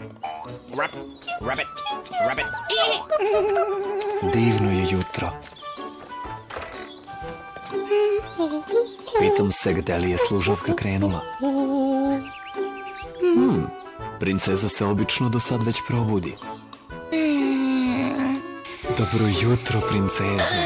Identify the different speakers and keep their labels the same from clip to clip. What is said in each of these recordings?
Speaker 1: Rabbit, rabbit.
Speaker 2: Divno je jutro. Pitam se gde li je služavka krenula. Princeza se obično do sad već probudi. Dobro jutro, princezo.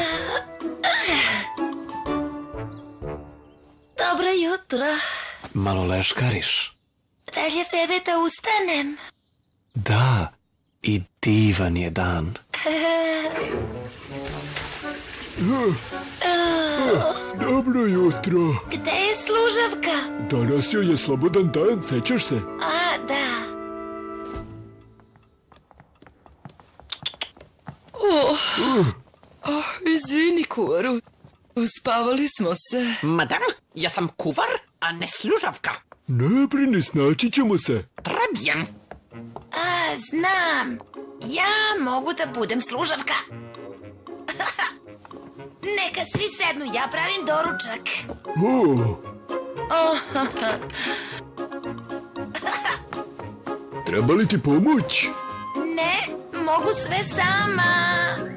Speaker 3: Dobro jutro.
Speaker 2: Malo leškariš?
Speaker 3: Da li je vreme da ustanem?
Speaker 2: Da, i divan je dan.
Speaker 4: Dobro jutro.
Speaker 3: Gde je služavka?
Speaker 4: Danas joj je slobodan dan, sećaš se?
Speaker 3: A, da.
Speaker 5: Izvini, kuvaru. Uspavali smo se.
Speaker 1: Madam, ja sam kuvar, a ne služavka.
Speaker 4: Ne brini, snaći ćemo se.
Speaker 1: Très bien.
Speaker 3: A, znam. Ja mogu da budem služavka. Neka svi sednu, ja pravim doručak.
Speaker 4: Treba li ti pomoć?
Speaker 3: Ne, mogu sve sama.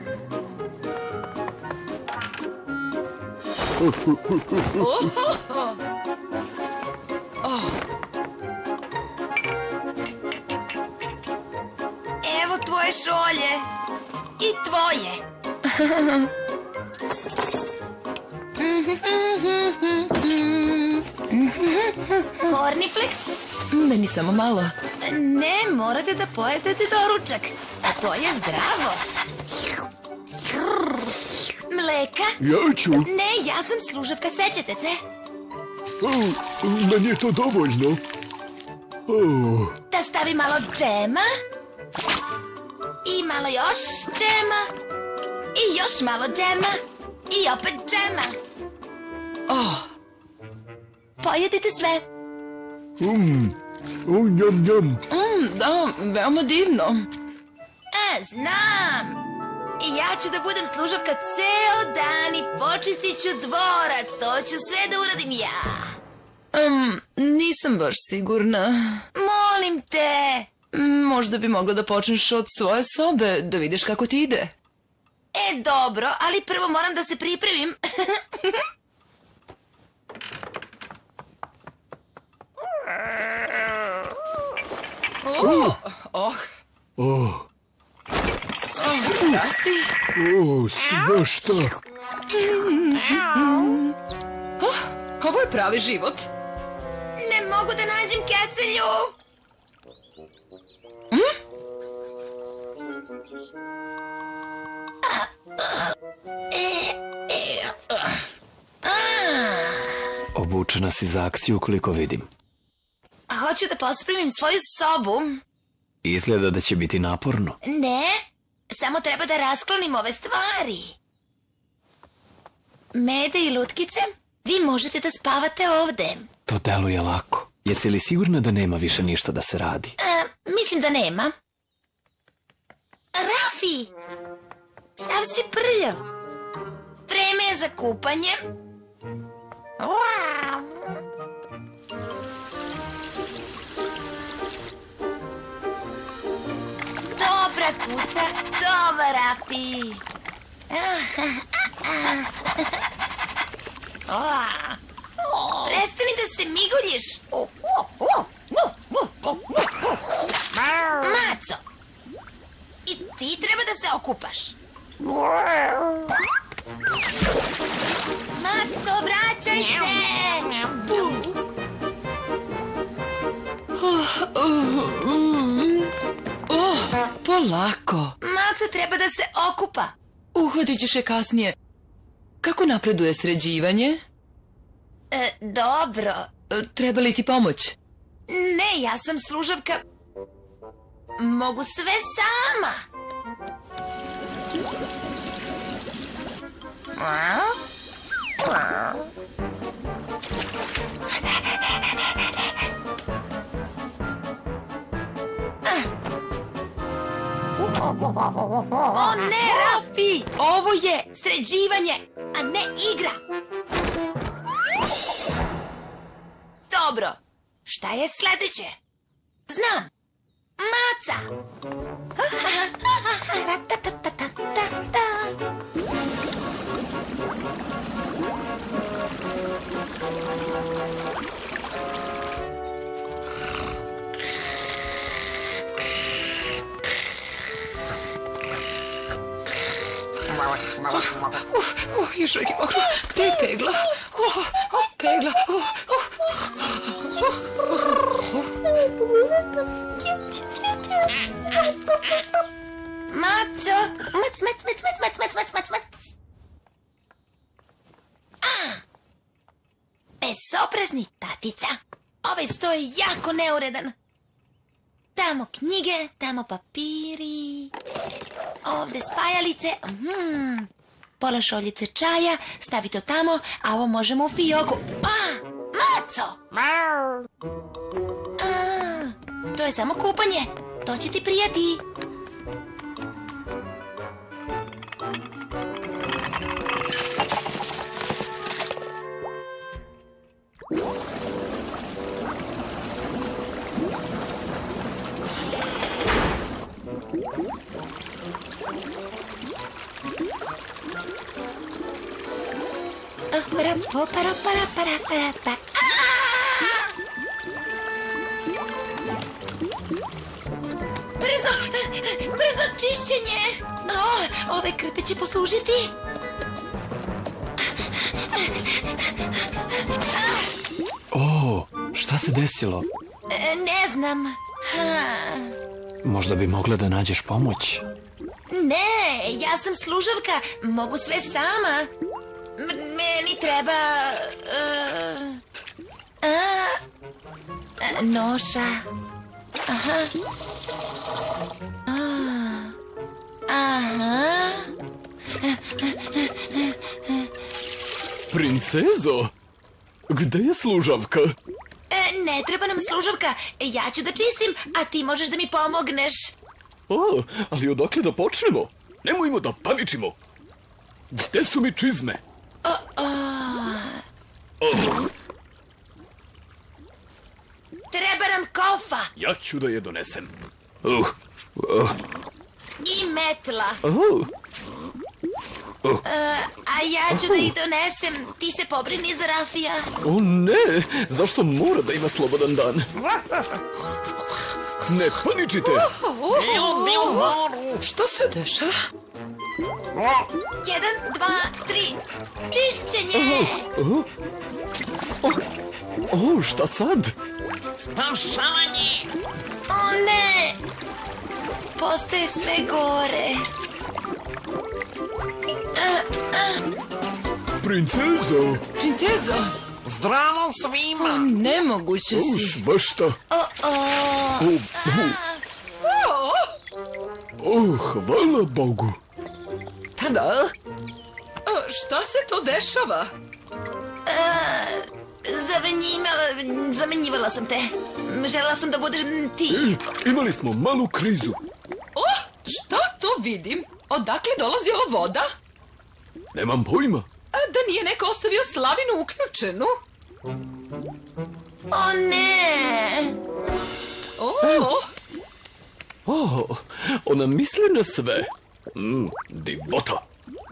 Speaker 3: Evo tvoje šolje. I tvoje. Cornflakes?
Speaker 5: Meni samo malo.
Speaker 3: Ne, morate da pojedete doručak. A to je zdravo. Mleka?
Speaker 4: Ja ću.
Speaker 3: Ne, ja sam služavka, sećate se?
Speaker 4: Meni je to dovoljno.
Speaker 3: Da stavi malo džema. I malo još džema. I još malo džema. I opet džema. Pojedite sve.
Speaker 4: Njam, njam.
Speaker 5: Da, veoma divno.
Speaker 3: Znam. I ja ću da budem služavka ceo dan i počistit ću dvorac. To ću sve da uradim ja.
Speaker 5: Nisam baš sigurna.
Speaker 3: Molim te.
Speaker 5: Možda bi mogla da počneš od svoje sobe, da vidiš kako ti ide.
Speaker 3: Dobro, ali prvo moram da se pripremim.
Speaker 4: Svašta.
Speaker 5: Ovo je pravi život.
Speaker 3: Ne mogu da nađem kecelju.
Speaker 2: Obučena si za akciju koliko vidim.
Speaker 3: Hoću da pospremim svoju sobu.
Speaker 2: Izgleda da će biti naporno.
Speaker 3: Ne, samo treba da rasklonim ove stvari. Mede i lutkice, vi možete da spavate ovde.
Speaker 2: To deluje lako. Jesi li sigurna da nema više ništa da se radi?
Speaker 3: Mislim da nema. Rafi, sav si prljav. Vreme je za kupanje. Dobra kuca, dobar Rafi. Prestani da se migoljiš. Maco, i ti treba da se okupaš. Maco, vraćaj se.
Speaker 5: Polako.
Speaker 3: Maco treba da se okupa.
Speaker 5: Uhvatit ćeš je kasnije. Kako napreduje sređivanje?
Speaker 3: Dobro.
Speaker 5: Treba li ti pomoć?
Speaker 3: Ne, ja sam služavka. Mogu sve sama. O ne, Rafi! Ovo je sređivanje, a ne igra. Dobro, šta je sledeće? Znam, Maca! Ratatatatata.
Speaker 5: Još uvijek je mokro. Gdje je pegla? Pegla.
Speaker 3: Maco! Mac. Bezobrazni tatica. Ovaj sto je jako neuredan. Tamo knjige, tamo papiri. Ovde spajalice. Pola šoljice čaja. Stavi to tamo, a ovo možemo u fioku. Maco! To je samo kupanje. To će ti prijati. Brzo čišćenje. Ove krpe će poslužiti.
Speaker 2: Šta se desilo?
Speaker 3: Ne znam.
Speaker 2: Možda bi mogla da nađeš pomoć.
Speaker 3: Ne, ja sam služavka. Mogu sve sama. Meni treba... noša. Aha.
Speaker 4: Princezo, gde je služavka?
Speaker 3: Ne treba nam služavka. Ja ću da čistim, a ti možeš da mi pomogneš.
Speaker 4: Ali odakle da počnemo? Nemojmo da paničimo. Gde su mi čizme?
Speaker 3: Treba nam kofa.
Speaker 4: Ja ću da je donesem.
Speaker 3: I metla. A ja ću da ih donesem. Ti se pobrini za Rafija.
Speaker 4: O ne, zašto mora da ima slobodan dan? Ne paničite.
Speaker 1: Ljudi u moru.
Speaker 5: Što se dešava?
Speaker 3: 1, 2, 3. Čišćenje.
Speaker 4: Šta sad?
Speaker 1: Spašavanje.
Speaker 3: O ne. Postaje sve gore.
Speaker 4: Princezo,
Speaker 1: Zdravo svima.
Speaker 5: Nemoguće si.
Speaker 4: svašta. Hvala Bogu.
Speaker 5: Tada? Šta se to dešava?
Speaker 3: Zamenjivala sam te. Želela sam da budeš ti.
Speaker 4: Imali smo malu krizu.
Speaker 5: Šta to vidim? Odakle dolazi ova voda?
Speaker 4: Nemam pojma.
Speaker 5: Da nije neko ostavio slavinu uključenu?
Speaker 3: O ne.
Speaker 4: Ona misli na sve. Divota.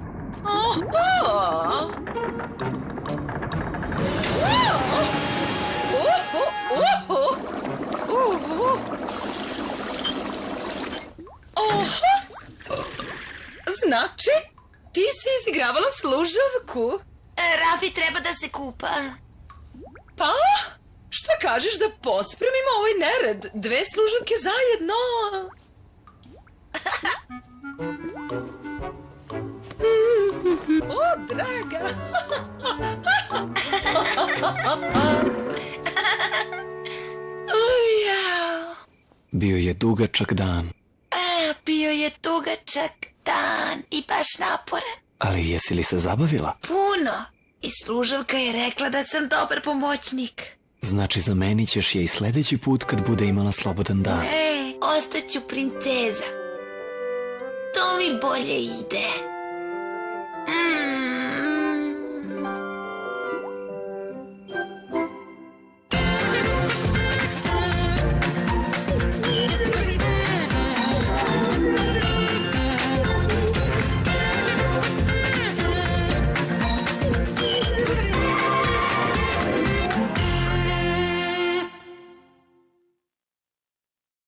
Speaker 5: Znači, ti si izigravala služavku?
Speaker 3: Rafi treba da se kupa.
Speaker 5: Pa, šta kažeš da pospremimo ovaj nered? 2 služavke zajedno. O, draga.
Speaker 2: Bio je dugačak dan.
Speaker 3: Bio je dugačak dan i baš naporan.
Speaker 2: Ali jesi li se zabavila?
Speaker 3: Puno. I služavka je rekla da sam dobar pomoćnik.
Speaker 2: Znači zamenit ćeš je i sledeći put kad bude imala slobodan dan.
Speaker 3: Ostaću princeza. To mi bolje ide.